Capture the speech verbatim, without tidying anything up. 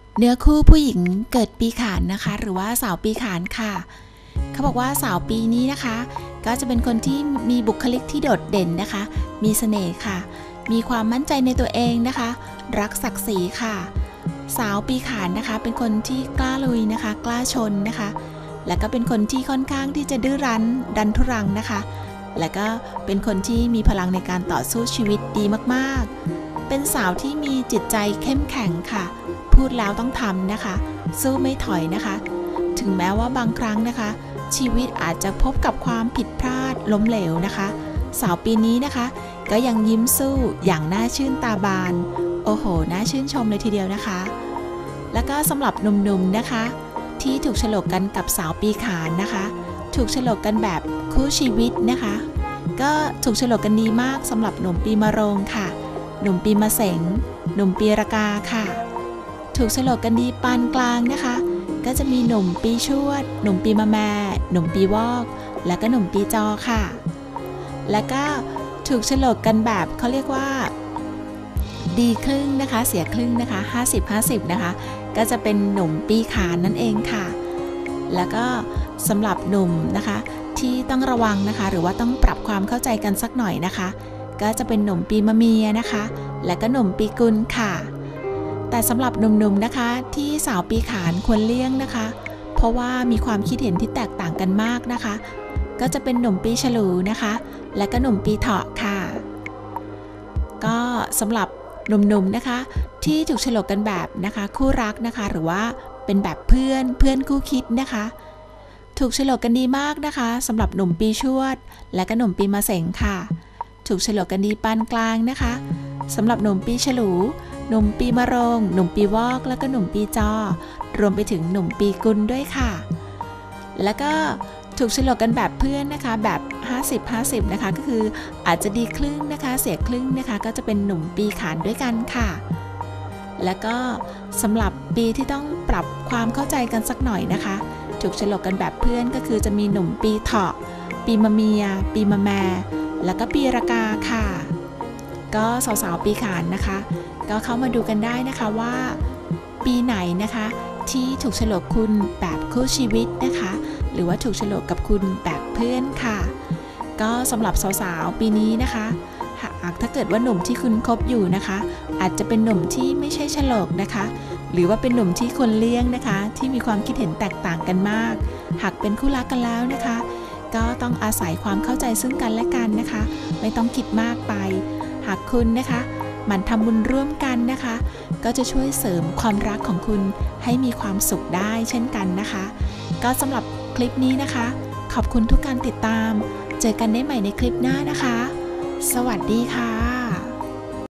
เนื้อคู่ผู้หญิงเกิดปีขานนะคะหรือว่าสาวปีขานค่ะเขาบอกว่าสาวปีนี้นะคะก็จะเป็นคนที่มีบุคลิกที่โดดเด่นนะคะมีเสน่ห์ค่ะมีความมั่นใจในตัวเองนะคะรักศักดิ์ศรีค่ะสาวปีขานนะคะเป็นคนที่กล้าลุยนะคะกล้าชนนะคะและก็เป็นคนที่ค่อนข้างที่จะดื้อรั้นดันทุรังนะคะและก็เป็นคนที่มีพลังในการต่อสู้ชีวิตดีมากๆเป็นสาวที่มีจิตใจเข้มแข็งค่ะพูดแล้วต้องทำนะคะสู้ไม่ถอยนะคะถึงแม้ว่าบางครั้งนะคะชีวิตอาจจะพบกับความผิดพลาดล้มเหลวนะคะสาวปีนี้นะคะก็ยังยิ้มสู้อย่างน่าชื่นตาบานโอ้โหน่าชื่นชมเลยทีเดียวนะคะแล้วก็สำหรับหนุ่มๆนะคะที่ถูกฉลกกันกับสาวปีขานนะคะถูกฉลกกันแบบคู่ชีวิตนะคะก็ถูกฉลกกันดีมากสำหรับหนุ่มปีมะโรงค่ะหนุ่มปีมะเสงหนุ่มปีรากาค่ะถูกฉลกกันดีปานกลางนะคะก็จะมีหนุ่มปีชวดหนุ่มปีมะแม่หนุ่มปีวอกและก็หนุ่มปีจอค่ะแล้วก็ถูกฉลกกันแบบเขาเรียกว่าดีครึ่งนะคะเสียครึ่งนะคะ ห้าสิบ ห้าสิบ นะคะก็จะเป็นหนุ่มปีขานนั่นเองค่ะแล้วก็สำหรับหนุ่มนะคะที่ต้องระวังนะคะหรือว่าต้องปรับความเข้าใจกันสักหน่อยนะคะก็จะเป็นหนุ่มปีมะเมียนะคะและก็หนุ่มปีกุลค่ะแต่สำหรับหนุ่มๆนะคะที่สาวปีขานควรเลี่ยงนะคะเพราะว่ามีความคิดเห็นที่แตกต่างกันมากนะคะก็จะเป็นหนุ่มปีฉลูนะคะและก็หนุ่มปีเถาะค่ะก็สำหรับหนุ่มๆนะคะที่ถูกฉลกกันแบบนะคะคู่รักนะคะหรือว่าเป็นแบบเพื่อนเพื่อนคู่คิดนะคะถูกฉลกกันดีมากนะคะสำหรับหนุ่มปีชวดและก็หนุ่มปีมะเสงค่ะถูกฉลกกันดีปานกลางนะคะสำหรับหนุ่มปีฉลูหนุ่มปีมะโรงหนุ่มปีวอกแล้วก็หนุ่มปีจอรวมไปถึงหนุ่มปีกุลด้วยค่ะแล้วก็ถูกฉลกกันแบบเพื่อนนะคะแบบ ห้าสิบ ห้าสิบ นะคะก็คืออาจจะดีครึ่งนะคะเสียครึ่งนะคะก็จะเป็นหนุ่มปีขานด้วยกันค่ะแล้วก็สำหรับปีที่ต้องปรับความเข้าใจกันสักหน่อยนะคะถูกฉลกกันแบบเพื่อนก็คือจะมีหนุ่มปีเถาะปีมะเมียปีมะแม่แล้วก็ปีรากาค่ะก็สาวๆปีขานนะคะก็เข้ามาดูกันได้นะคะว่าปีไหนนะคะที่ถูกฉลกคุณแบบคู่ชีวิตนะคะหรือว่าถูกฉลกกับคุณแบบเพื่อนค่ะก็สำหรับสาวๆปีนี้นะคะหากถ้าเกิดว่าหนุ่มที่คุณคบอยู่นะคะอาจจะเป็นหนุ่มที่ไม่ใช่ฉลกนะคะหรือว่าเป็นหนุ่มที่คนเลี้ยงนะคะที่มีความคิดเห็นแตกต่างกันมากหากเป็นคู่รักกันแล้วนะคะก็ต้องอาศัยความเข้าใจซึ่งกันและกันนะคะไม่ต้องคิดมากไปหากคุณนะคะหมั่นทำบุญร่วมกันนะคะก็จะช่วยเสริมความรักของคุณให้มีความสุขได้เช่นกันนะคะก็สำหรับคลิปนี้นะคะขอบคุณทุกการติดตามเจอกันได้ใหม่ในคลิปหน้านะคะสวัสดีค่ะ